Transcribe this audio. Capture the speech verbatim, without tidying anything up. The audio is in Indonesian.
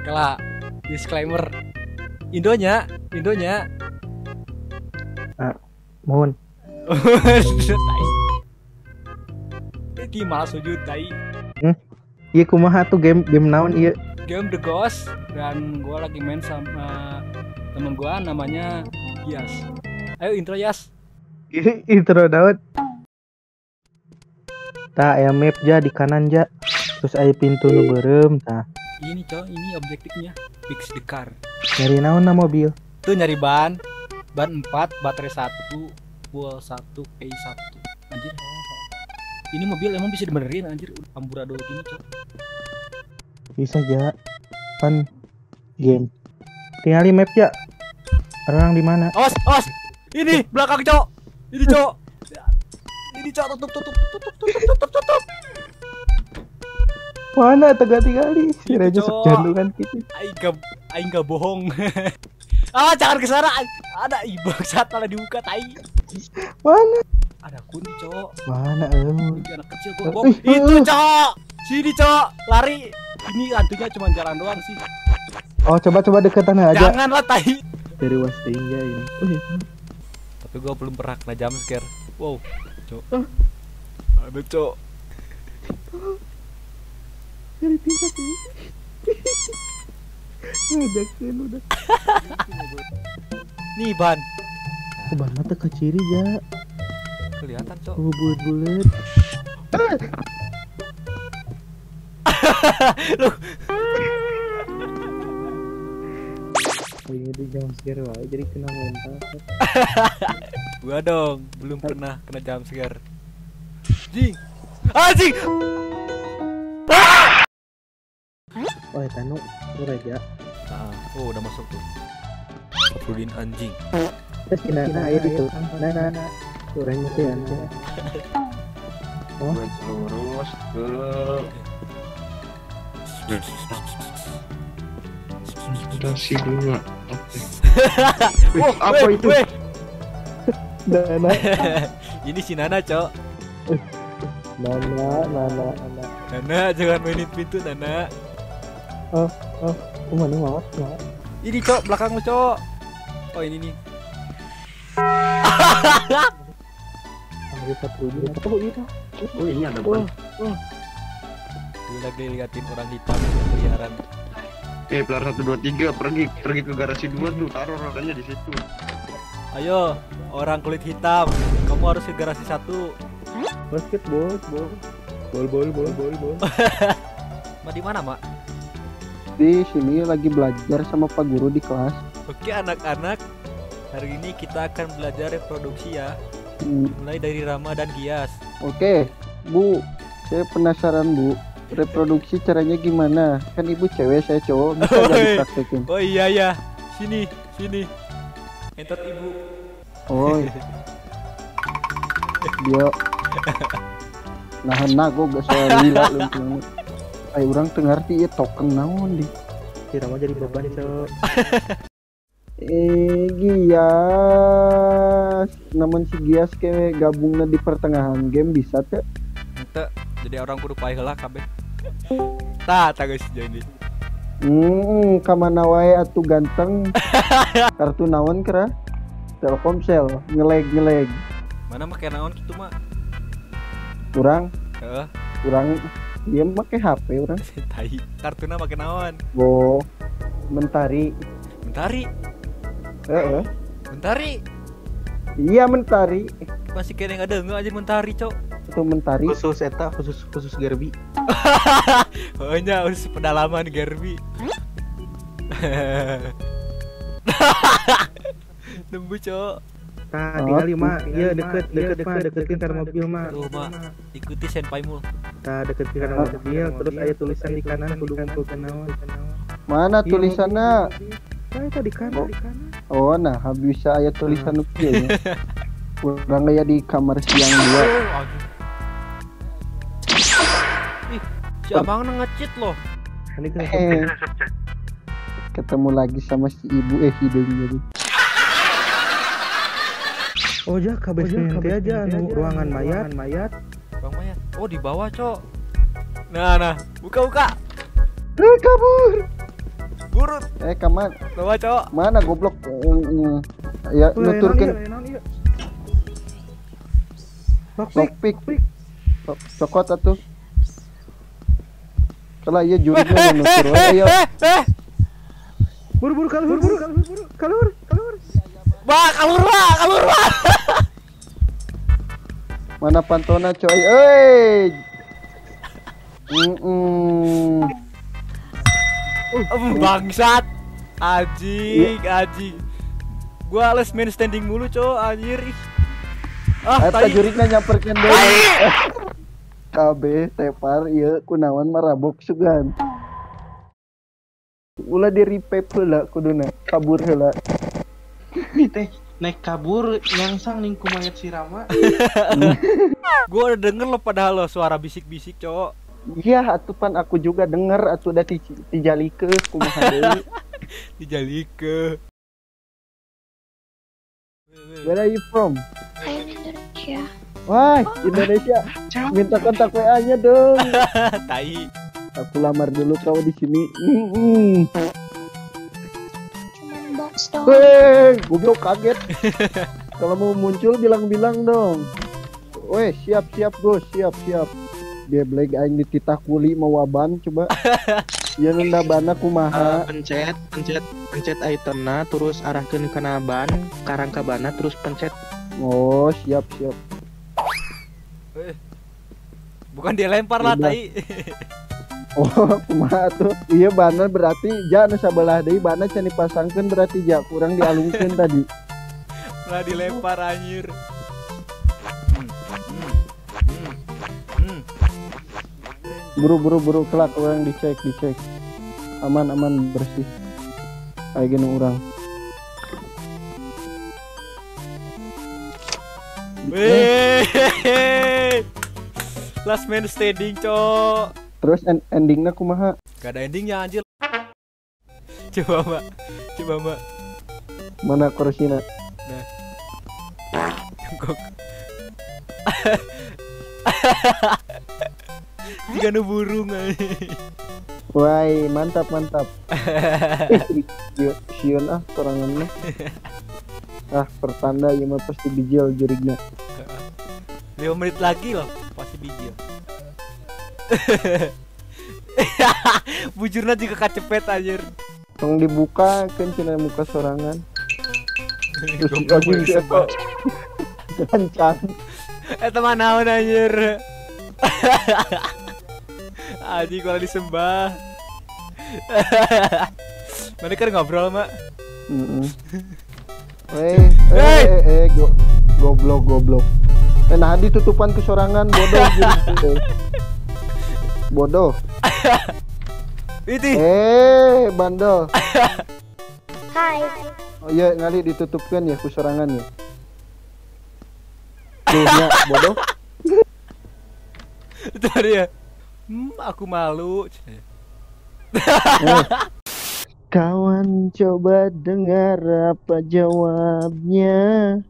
Kela disclaimer. Indonya, Indonya. Ah, mohon. Tai. Iki malah sujud tai. Hmm. Iya kumaha tuh game game naon iya? Game The Ghost dan gua lagi main sama temen gua namanya Yas. Ayo intro Yas. Intro Daud. Tah aya map ja di kanan ja. Terus aya pintu nu beureum tah. Ini coy, ini objektifnya fix the car. Nyari naon na mobil? Tuh nyari ban. Ban empat, baterai satu, fuel satu, pay satu. Anjir. Ini mobil emang bisa dibenerin anjir, amburadul gini coy. Bisa ja. Kan game. Tinggali map ja. Orang di mana? Os, os. Ini belakang cok. Ini cok. Ini cok, tutup tutup tutup tutup tutup tutup. Mana tegali-gali? Si Raja sok jantungan gitu. Aing gak, aing gak bohong. Ah, jangan kesana. Ada ibang saat malah dibuka tai. Mana? Ada kunti cok. Mana em? Ini anak kecil gua bohong. Itu cok. Sini cok, lari. Ini hantunya cuma jalan doang sih. Oh, coba-coba deketan aja. Janganlah tai. Dari wastingnya ini. Oh iya. Tapi gua belum pernah kena jump scare. Wow, cok. Ada cok. Dari tingkat ini. Udah kan udah. Nih ban. Oh, ban mata ke ciri ja. Kelihatan cok. Oh, bulat-bulat. Lu. Ini di jump scare wae jadi kena mental. Gua dong, belum pernah kena jump scare. Jing. Anjing. Oh, eta nu Raja. Ah, oh udah masuk tuh. Aprudin anjing. Terus kena kena air itu. Nah, nah, nah. Orangnya sih anjing. Oh, lurus ke konsentrasi dulu. Oke. Oh, Apa weh, itu? weh. Nana, Ini si Nana, cok. Nana, Nana, Nana. Nana, jangan mainin pintu, Nana. Oh, oh, mana mau? Mau. Ini, cok, belakang lu, cok. Oh, ini nih. Ambil satu ini. Oh, itu. Oh, ini ada Oh, ban. oh. Gue lagi liatin orang hitam yang keliaran. Eh, player satu dua tiga pergi pergi ke garasi dua tuh, taruh rodanya di situ. Ayo, orang kulit hitam. Kamu harus ke garasi satu. Basketball, bol. Bol, bol, bol, bol, bol. Ma di mana, Mak? Di sini lagi belajar sama Pak Guru di kelas. Oke, anak-anak. Hari ini kita akan belajar reproduksi ya. Hmm. Mulai dari Rama dan Gias. Oke, Bu. Saya penasaran, Bu. Reproduksi caranya gimana? Kan Ibu cewek, saya cowok. Bisa Oh, nggak iya. dipraktekin? Oh iya ya. Sini, sini. Entot ibu. Oh. Dia nahan nago gak saya lila lu. Ay urang teu ngarti ieu token naon di. Kira mah jadi beban, Cok. Eh, Gias. Namun si Gias ke gabungna di pertengahan game bisa teh? Ente jadi orang kudu paeh heula kabeh. Tah, tah geus jadi. Hmm, kamana wae atuh ganteng. Kartu naon kera? Telkomsel, ngeleg-ngeleg. Mana make naon kitu mah? Urang, Heeh, urang dia make H P urang. tai. Kartuna make naon? Go mentari. Mentari. Heeh. Mentari. Iya mentari. Masih kene ngadeungeun anjir mentari, Cok. Itu mentari. Khusus eta khusus khusus Gerbi. Heunya us pedalaman Gerbi. Nunggu, Cok. Nah, Oh, tinggal lima. tinggal Iya lima. deket Iya, deket mah deketin karena mobil mah. Tuh, Mak. Ikuti senpaimu. Nah, deketin karena mobil terus ada tulisan di kanan kudu ngumpul ke naon. Mana Iya, tulisannya? Nah, itu di kanan, Oh. di kanan. Oh, nah bisa aya tulisan nu kieu nya. Urang aya di kamar siang dua. Oh, anjir. Ih, si abang nge-cheat loh. Ini kan Eh, ketemu lagi sama si ibu eh hidungnya tuh. oh ja kabeh nanti aja anu ruangan mayat, mayat. Bang mayat. Oh, di bawah, Cok. Nah, nah, buka buka. Eh, kabur. Burut. Eh kaman, Bawa cowok. mana goblok? Mm, mm. Ya nuturkan lockpick. Sok- Sokot atuh. Kalau iya jurignya mau nutur, we, ayo. Buru buru kalur buru kalur buru kalur kalur. Bah, kalur bah, kalur bah. Mana pantona coy? Eh. Mm -mm. Uh, bangsat. Anjing, anjing. Gua les main standing mulu, cowok, anjir. Ah, Eta tai. jurigna nyamperkeun deui. K B tepar ieu kunaon marabok sugan. Ulah di repape heula kuduna, kabur heula. Teh naik kabur nyangsang ning ku mayat si Rama. Gua udah denger lo padahal lo suara bisik-bisik, cowok. Iya, atuh pan aku juga denger atuh da tijalikeun kumaha deui. Dijalike. Where are you from? I'm Indonesia. Wah, Indonesia. Minta kontak W A-nya dong. Tai. Aku lamar dulu kau di sini. Mm -mm. Cuman box doang. Weh, goblok kaget. Kalau mau muncul bilang-bilang dong. Weh, siap-siap Gus, siap-siap. Dia black aing dititah kuli mau waban coba. Ya nunda bana Uh, kumaha. pencet pencet pencet itemna terus arahkeun kana ban karang ka bana terus pencet. Oh, siap-siap. Bukan dia lempar lah, Udah. tai. Oh, kumaha tuh? Iya bana berarti ja nu sabelah deui bana can dipasangkeun berarti ja kurang dialungkeun tadi. Lah dilempar anjir. Hmm, hmm, hmm, hmm. Buru buru buru kelak orang dicek dicek. Aman aman bersih. Kayak gini orang. Weh. Last man standing, cok. Terus en endingnya kumaha? Gak ada endingnya anjir. Coba, Mbak. Coba, Mbak. Mana kursinya? Jongkok. Jika nu burung anjing. Wah, mantap mantap. Yuk, siun ah sorangannya. Ah, pertanda ieu mah pasti bijil jurigna. lima menit lagi loh, pasti bijil. Bujurna juga kacepet anjir. Tong dibuka kan cenah muka sorangan. Terus Goblok lagi gue eta. Lancar. Eh teman naon anjir. Aji kalau disembah. Mana kan ngobrol, Mak. Heeh. Eh, eh, eh, eh, go, goblok goblok. Eh, nah ditutupan ke sorangan bodoh gitu. Bodoh. Itu. Eh, bandel. Hai. Oh iya, ngali ditutupkan ya ku sorangan ya. Tuh, nya, bodoh. Itu dia. Hmm, aku malu. Eh. Kawan coba dengar apa jawabnya.